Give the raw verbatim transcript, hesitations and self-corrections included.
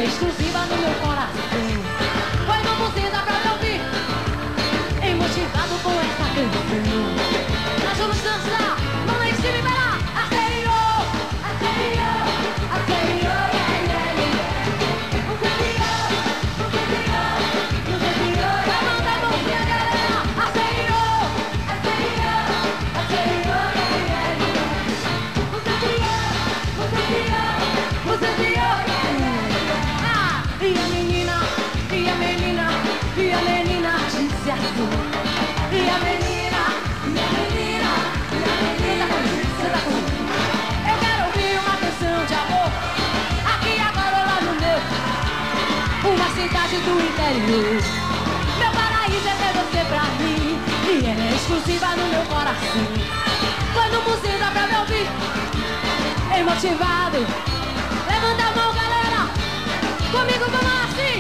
exclusiva no meu coração. Foi no museu da pra me ouvir, emotivado com essa canção. Nós vamos dançar, vamos lá em cima e vai lá. Aceio, aceio, aceio, yeah, yeah, yeah. Um campeão, um campeão, um campeão. Levanta a mãozinha, galera. Aceio, aceio, aceio, yeah, yeah, yeah. Um campeão, um campeão, um campeão, yeah, yeah, yeah. Ah, e a menina, e a menina, e a menina disse assim. E a menina, e a menina, e a menina disse assim. Eu quero ouvir uma canção de amor, aqui agora lá no meu, uma cidade do interior. Meu paraíso é ter você pra mim, e ela é exclusiva no meu coração. Foi no museu, dá pra me ouvir, emotivado. Levanta a mão, galera, comigo vamos assim.